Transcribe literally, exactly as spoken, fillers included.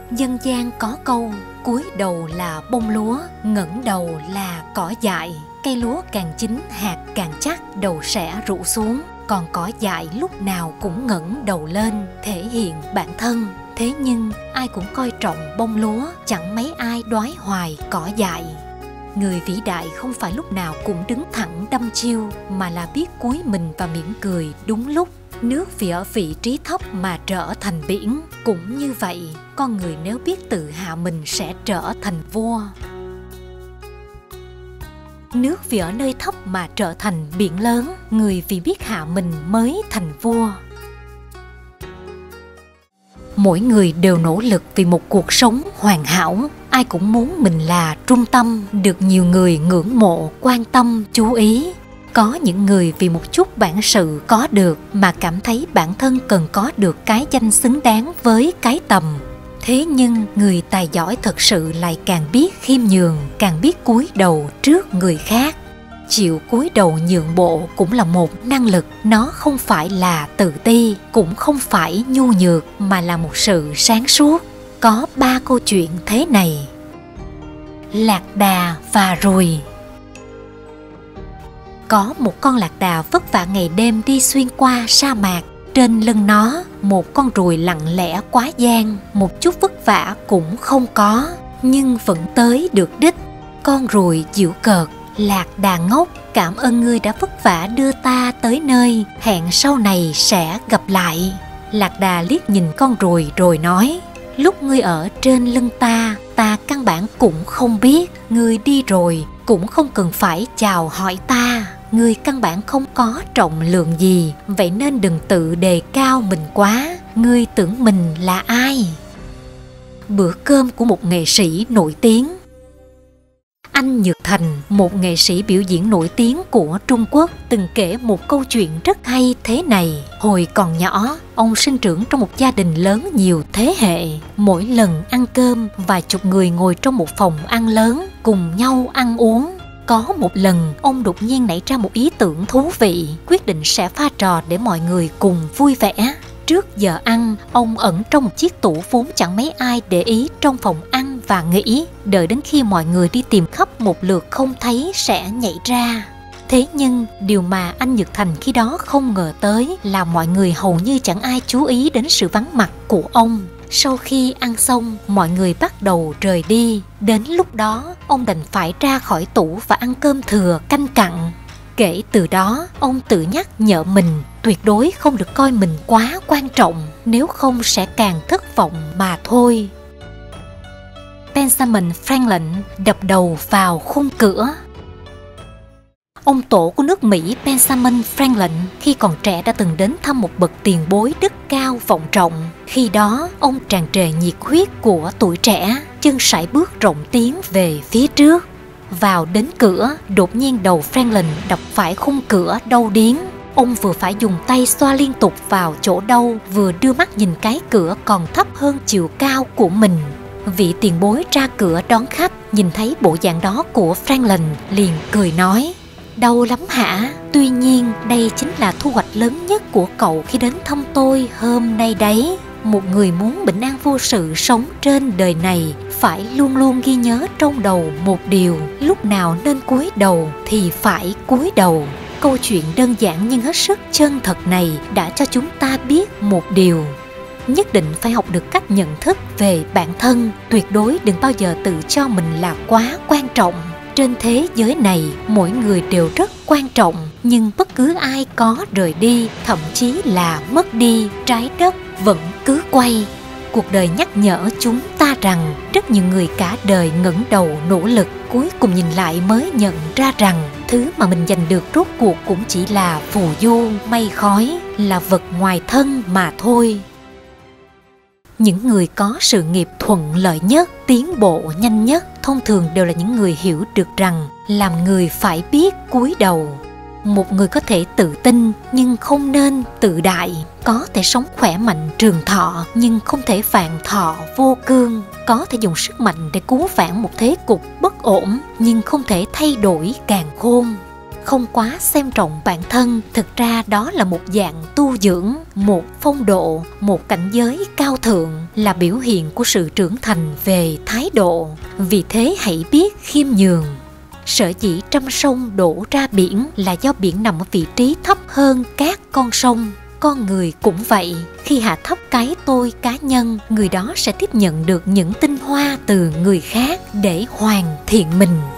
Dân gian có câu cúi đầu là bông lúa, ngẩng đầu là cỏ dại. Cây lúa càng chín hạt càng chắc, đầu sẽ rũ xuống. Còn cỏ dại lúc nào cũng ngẩng đầu lên, thể hiện bản thân. Thế nhưng ai cũng coi trọng bông lúa, chẳng mấy ai đoái hoài cỏ dại. Người vĩ đại không phải lúc nào cũng đứng thẳng đăm chiêu, mà là biết cúi mình và mỉm cười đúng lúc. Nước vì ở vị trí thấp mà trở thành biển. Cũng như vậy, con người nếu biết tự hạ mình sẽ trở thành vua. Nước vì ở nơi thấp mà trở thành biển lớn. Người vì biết hạ mình mới thành vua. Mỗi người đều nỗ lực vì một cuộc sống hoàn hảo. Ai cũng muốn mình là trung tâm, được nhiều người ngưỡng mộ, quan tâm, chú ý. Có những người vì một chút bản sự có được mà cảm thấy bản thân cần có được cái danh xứng đáng với cái tầm. Thế nhưng người tài giỏi thật sự lại càng biết khiêm nhường, càng biết cúi đầu trước người khác. Chịu cúi đầu nhượng bộ cũng là một năng lực. Nó không phải là tự ti, cũng không phải nhu nhược, mà là một sự sáng suốt. Có ba câu chuyện thế này. Lạc đà và ruồi. Có một con lạc đà vất vả ngày đêm đi xuyên qua sa mạc. Trên lưng nó, một con ruồi lặng lẽ quá gian, một chút vất vả cũng không có, nhưng vẫn tới được đích. Con ruồi giễu cợt: lạc đà ngốc, cảm ơn ngươi đã vất vả đưa ta tới nơi, hẹn sau này sẽ gặp lại. Lạc đà liếc nhìn con ruồi rồi nói: lúc ngươi ở trên lưng ta, ta căn bản cũng không biết. Ngươi đi rồi cũng không cần phải chào hỏi ta. Ngươi căn bản không có trọng lượng gì, vậy nên đừng tự đề cao mình quá. Ngươi tưởng mình là ai? Bữa cơm của một nghệ sĩ nổi tiếng. Anh Nhược Thành, một nghệ sĩ biểu diễn nổi tiếng của Trung Quốc, từng kể một câu chuyện rất hay thế này. Hồi còn nhỏ, ông sinh trưởng trong một gia đình lớn nhiều thế hệ. Mỗi lần ăn cơm, vài chục người ngồi trong một phòng ăn lớn, cùng nhau ăn uống. Có một lần, ông đột nhiên nảy ra một ý tưởng thú vị, quyết định sẽ pha trò để mọi người cùng vui vẻ. Trước giờ ăn, ông ẩn trong một chiếc tủ vốn chẳng mấy ai để ý trong phòng ăn và nghĩ, đợi đến khi mọi người đi tìm khắp một lượt không thấy sẽ nhảy ra. Thế nhưng, điều mà anh Nhật Thành khi đó không ngờ tới là mọi người hầu như chẳng ai chú ý đến sự vắng mặt của ông. Sau khi ăn xong, mọi người bắt đầu rời đi. Đến lúc đó, ông đành phải ra khỏi tủ và ăn cơm thừa canh cặn. Kể từ đó, ông tự nhắc nhở mình tuyệt đối không được coi mình quá quan trọng, nếu không sẽ càng thất vọng mà thôi. Benjamin Franklin đập đầu vào khung cửa. Ông tổ của nước Mỹ Benjamin Franklin khi còn trẻ đã từng đến thăm một bậc tiền bối đức cao vọng trọng. Khi đó, ông tràn trề nhiệt huyết của tuổi trẻ, chân sải bước rộng tiến về phía trước. Vào đến cửa, đột nhiên đầu Franklin đập phải khung cửa đau điếng. Ông vừa phải dùng tay xoa liên tục vào chỗ đau, vừa đưa mắt nhìn cái cửa còn thấp hơn chiều cao của mình. Vị tiền bối ra cửa đón khách, nhìn thấy bộ dạng đó của Franklin, liền cười nói: đau lắm hả? Tuy nhiên, đây chính là thu hoạch lớn nhất của cậu khi đến thăm tôi hôm nay đấy. Một người muốn bình an vô sự sống trên đời này phải luôn luôn ghi nhớ trong đầu một điều: lúc nào nên cúi đầu thì phải cúi đầu. Câu chuyện đơn giản nhưng hết sức chân thật này đã cho chúng ta biết một điều: nhất định phải học được cách nhận thức về bản thân. Tuyệt đối đừng bao giờ tự cho mình là quá quan trọng. Trên thế giới này, mỗi người đều rất quan trọng, nhưng bất cứ ai có rời đi, thậm chí là mất đi, trái đất vẫn cứ quay. Cuộc đời nhắc nhở chúng ta rằng rất nhiều người cả đời ngẩng đầu nỗ lực, cuối cùng nhìn lại mới nhận ra rằng thứ mà mình giành được rốt cuộc cũng chỉ là phù du mây khói, là vật ngoài thân mà thôi. Những người có sự nghiệp thuận lợi nhất, tiến bộ nhanh nhất, thông thường đều là những người hiểu được rằng làm người phải biết cúi đầu. Một người có thể tự tin nhưng không nên tự đại, có thể sống khỏe mạnh trường thọ nhưng không thể vạn thọ vô cương, có thể dùng sức mạnh để cứu vãn một thế cục bất ổn nhưng không thể thay đổi càn khôn. không quá xem trọng bản thân. Thực ra đó là một dạng tu dưỡng, một phong độ, một cảnh giới cao thượng, là biểu hiện của sự trưởng thành về thái độ. Vì thế hãy biết khiêm nhường. Sở dĩ trăm sông đổ ra biển là do biển nằm ở vị trí thấp hơn các con sông. Con người cũng vậy, khi hạ thấp cái tôi cá nhân, người đó sẽ tiếp nhận được những tinh hoa từ người khác để hoàn thiện mình.